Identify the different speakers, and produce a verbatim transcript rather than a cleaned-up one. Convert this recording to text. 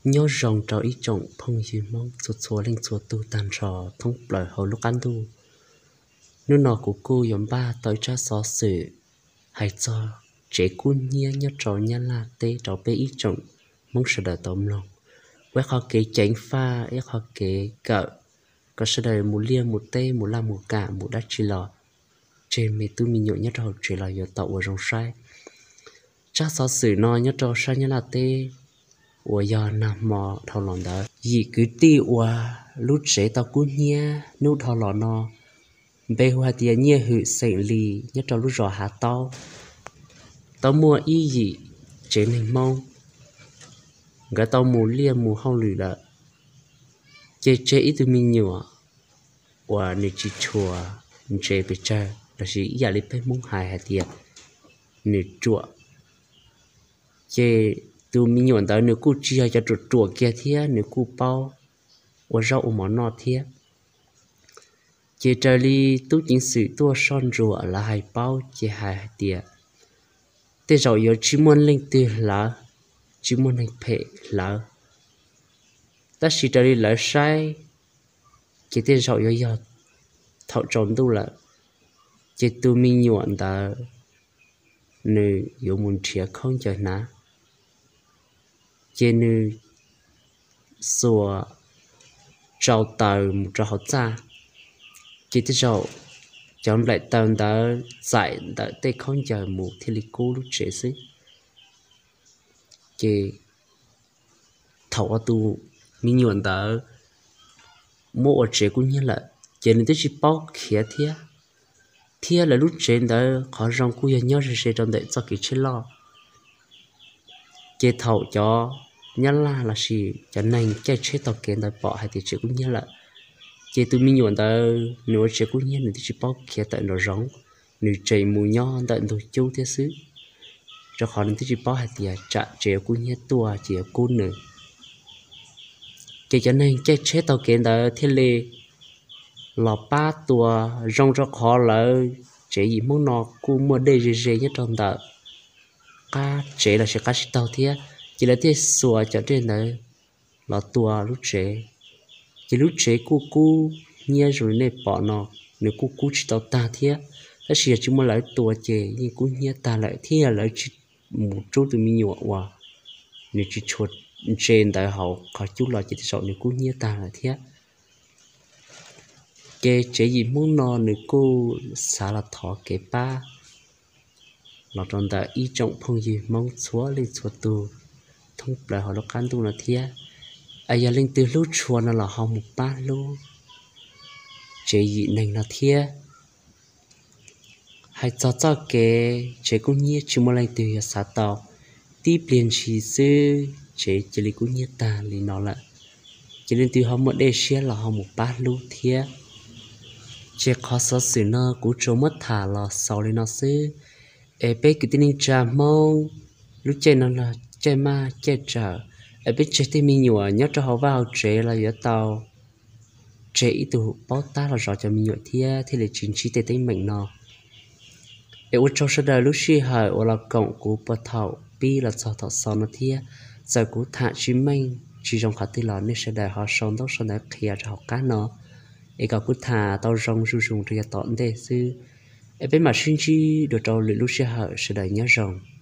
Speaker 1: nhớ rong trò ý trọng phong gì mong chuột chúa lên chuột tu tàn trò thông lời hầu lúc ăn tu nếu nọ của cô yếm ba tới cha xó sự hay cho chế quân nhia nhớ trò nhá là tê trò bê ý trọng mong sẽ đợi tóm lòng quét họ kế tránh pha ép họ kế cỡ có sẽ đợi một lia một tê một la một cả một đắt chi lò trên mê tu mình nhộn nhất trò chỉ là giờ tàu ở trong sai cha xó sự nó nhất trò sai nhá là tê ủa giờ nằm mò thầu lòng đó gì cứ ti ủa lúc chế tao cú nhia nút thầu lòng nó bây hoa tia nhia hự sậy lì nhất trong lúc rõ hạ tao tao mua y gì chế mình mong cái tao mua lia mua hông lì là chế chế ít từ mình nhiều ủa nếu chỉ chùa chế bị chơi là chỉ giả lý phải mong hài hạt tiệt nếu chùa chế từ mình nhọn tới nếu cú chia cho chuột chuột kia thế nếu cú bao ủa rau món nọ thế chế trời li tu chính sự tua son rùa là hai bao chế hai tiệt thế rồi giờ chỉ muốn lên từ là chỉ muốn hành phệ là ta chỉ trời li là sai chế thế rồi giờ giờ thọ tròn tu là chế tu mình nhọn ta nơi有muốn chia không cho ná chế nơi sủa trâu tàu một trâu hot ra chế thế rồi chọn lại tàu đã giải đã tê không chờ một thì lịch cố lúc chế xí chế thầu tu mình nhuận đã mua chế cũng như là chế nên tới chỉ bao khía thía thía là lúc chế đã khó rong cúi nhớ rồi sẽ trong đấy cho cái chế lo chế thầu cho nhớ là là gì cho nên cái chế tàu kiện đã bỏ hay thì chế cũng như là chế tụi mình nhọn ta nếu chế cũng như là chỉ bao kia tại nó rong nếu chế mùi nho tại nó châu thế xứ cho họ nên chỉ bao hai tiền trả chế cũng như tua chế cũng nữa chế cho nên chế chế tàu kiện ta thế lệ lò ba tua rong cho họ là chế gì muốn nó cũng mua đây dễ dễ nhất trong ta cá chế là sẽ cá chỉ tàu thế chỉ là thế xùa cho trên này là tua lúc chế chỉ lúc chế cô cô nhia rồi này bỏ nó nếu cô cô chỉ tao ta thế ta chỉ chỉ muốn lấy tua chế nhưng cô nhia ta lại thế là chỉ một chút từ mình nhiều quá nếu chỉ chuột trên đại học có chút là chỉ sợ nếu cô nhia ta lại thế chế chế gì muốn nó nếu cô xả là thọ cái ba nó trong ta ý trọng phong gì mong chúa lên chúa tu thông lại họ nó cán tu là thế ai giờ lên từ lúc chùa nó là họ một ba lô chế gì này là thế hay cho cho cái chế cũng như chỉ một lần từ xã tàu tiếp liền chỉ sư chế chỉ là cũng như ta thì nó là chỉ lên từ họ một đề xe là họ một ba lô thế chế khó sở sự nó cũng trốn mất thả là sau lên nó sư em biết cái tin cha mong lúc chơi nó là chơi ma chơi trở ở bên chế thì mình nhựa nhớ cho họ vào chế là giờ tàu chế từ bao ta là rõ cho mình nhựa thia thì là chính trị tế tính mình nó ở trong số đời lúc xí hỏi ở là cộng của bờ thảo bi là cho thọ sau nó thia giờ của thả chí minh chỉ trong khả tư là nên sẽ đại họ sống đó sau này kia cho họ cá nó ở cả của thả tao rong sử dụng cho tọn đề sư ở bên mà sinh chi được trâu lúc xí hỏi sẽ đại nhớ rồng